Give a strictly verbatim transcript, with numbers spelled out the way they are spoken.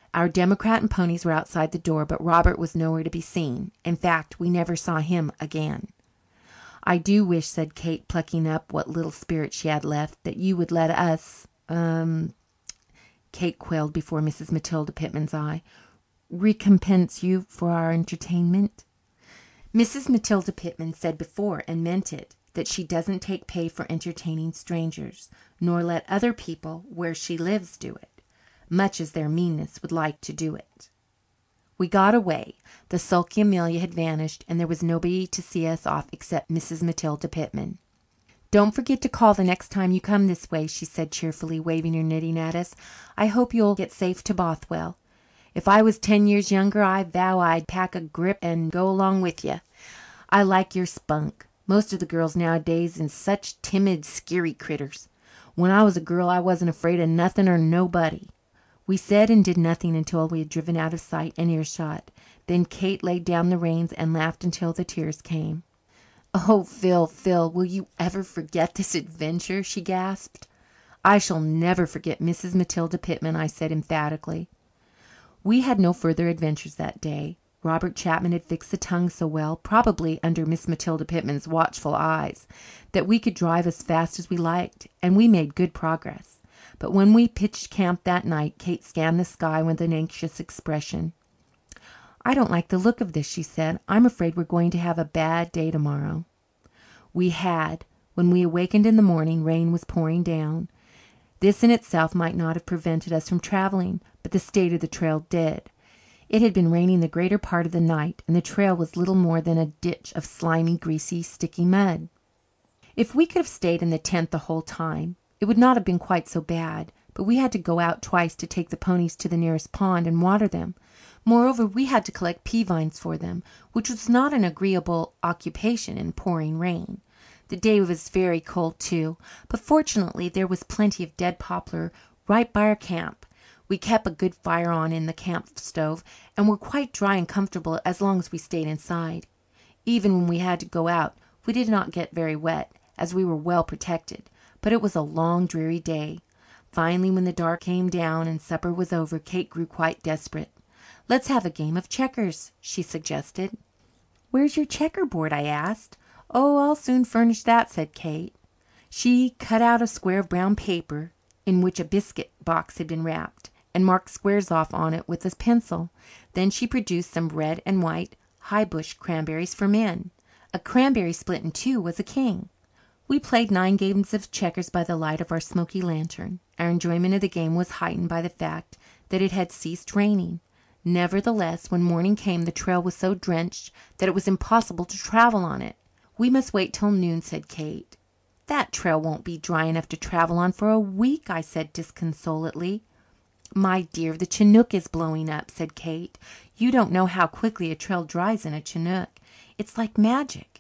Our democrat and ponies were outside the door, but Robert was nowhere to be seen. In fact, we never saw him again. "I do wish," said Kate, plucking up what little spirit she had left, "that you would let us um " Kate quailed before Mrs. Matilda Pitman's eye. "Recompense you for our entertainment." Mrs. Matilda Pitman said before, and meant it, that she doesn't take pay for entertaining strangers, nor let other people where she lives do it, much as their meanness would like to do it. We got away. The sulky Amelia had vanished, and there was nobody to see us off except Mrs. Matilda Pitman. "Don't forget to call the next time you come this way," she said cheerfully, waving her knitting at us. "I hope you'll get safe to Bothwell. If I was ten years younger I vow I'd pack a grip and go along with you. I like your spunk. Most of the girls nowadays is such timid, skeery critters. When I was a girl I wasn't afraid of nothing or nobody." We said and did nothing until we had driven out of sight and earshot. Then Kate laid down the reins and laughed until the tears came. "Oh, Phil, Phil, will you ever forget this adventure?" she gasped. "I shall never forget Mrs. Matilda Pitman," I said emphatically. We had no further adventures that day. Robert Chapman had fixed the tongue so well, probably under Miss Matilda Pitman's watchful eyes, that we could drive as fast as we liked, and we made good progress. But when we pitched camp that night Kate scanned the sky with an anxious expression. "I don't like the look of this," she said. "I'm afraid we're going to have a bad day tomorrow." We had. When we awakened in the morning rain was pouring down. This in itself might not have prevented us from travelling, but the state of the trail did. It had been raining the greater part of the night, and the trail was little more than a ditch of slimy, greasy, sticky mud. If we could have stayed in the tent the whole time it would not have been quite so bad, but we had to go out twice to take the ponies to the nearest pond and water them. Moreover, we had to collect pea vines for them, which was not an agreeable occupation in pouring rain. The day was very cold, too, but fortunately there was plenty of dead poplar right by our camp. We kept a good fire on in the camp stove and were quite dry and comfortable as long as we stayed inside. Even when we had to go out we did not get very wet, as we were well protected. But it was a long, dreary day. Finally, when the dark came down and supper was over, Kate grew quite desperate. "Let's have a game of checkers," she suggested. "Where's your checkerboard?" I asked. "Oh, I'll soon furnish that," said Kate. She cut out a square of brown paper in which a biscuit box had been wrapped, and marked squares off on it with a pencil. Then she produced some red and white high bush cranberries for men. A cranberry split in two was a king. We played nine games of checkers by the light of our smoky lantern. Our enjoyment of the game was heightened by the fact that it had ceased raining. Nevertheless, when morning came the trail was so drenched that it was impossible to travel on it. "We must wait till noon," said Kate. "That trail won't be dry enough to travel on for a week," I said disconsolately. "My dear, the chinook is blowing up," said Kate. "You don't know how quickly a trail dries in a chinook. It's like magic.